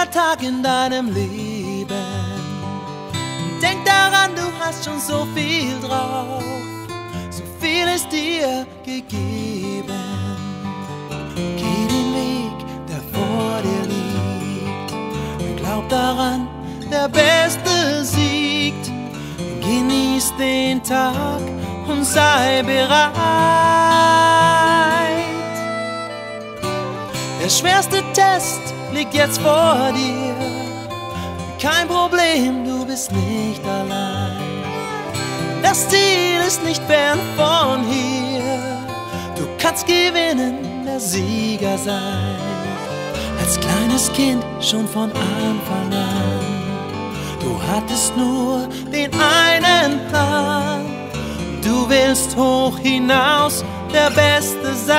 jeder Tag in deinem Leben. Denk daran, du hast schon so viel drauf, so viel ist dir gegeben. Geh den Weg, der vor dir liegt, und glaub daran, der Beste siegt. Genieß den Tag und sei bereit. Der schwerste Test liegt jetzt vor dir. Kein Problem, du bist nicht allein. Das Ziel ist nicht fern von hier. Du kannst gewinnen, der Sieger sein. Als kleines Kind schon von Anfang an. Du hattest nur den einen Plan. Du willst hoch hinaus der Beste sein.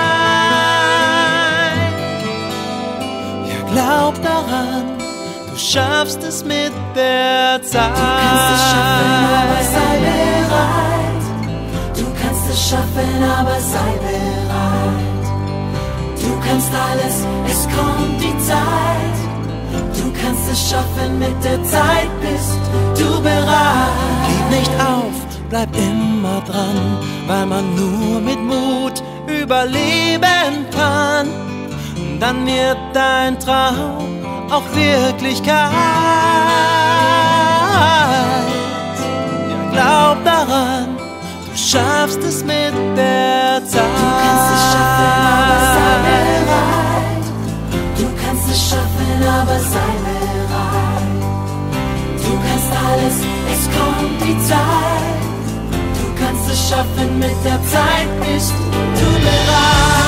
Ja, glaub daran, du schaffst es mit der Zeit. Du kannst es schaffen, aber sei bereit. Du kannst es schaffen, aber sei bereit. Du kannst alles, es kommt die Zeit. Du kannst es schaffen, mit der Zeit bist du bereit. Gib nicht auf, bleib immer dran, weil man nur mit Mut überleben kann. Dann wird dein Traum auch Wirklichkeit. Ja, glaub daran, du schaffst es mit der Zeit. Du kannst es schaffen, aber sei bereit. Du kannst es schaffen, aber sei bereit. Du kannst alles, es kommt die Zeit. Du kannst es schaffen, mit der Zeit bist du bereit.